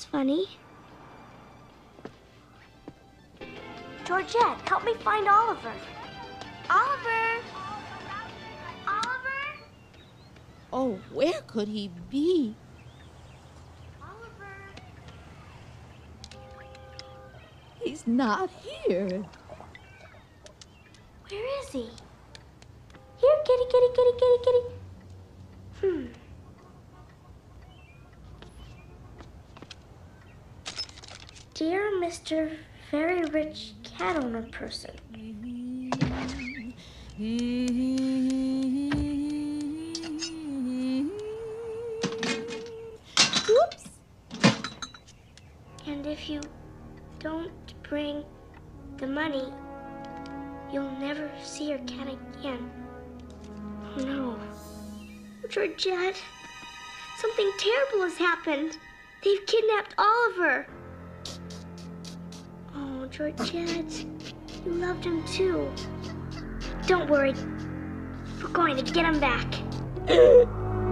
funny. Georgette, help me find Oliver. Oliver! Oliver! Oh, where could he be? Oliver! He's not here. Where is he? Here, kitty, kitty, kitty, kitty, kitty. Dear Mr. Very Rich Cat Owner Person. Oops. And if you don't bring the money, you'll never see your cat again. Oh no. Georgette, something terrible has happened. They've kidnapped Oliver. Oh, Georgette, you loved him too. Don't worry. We're going to get him back.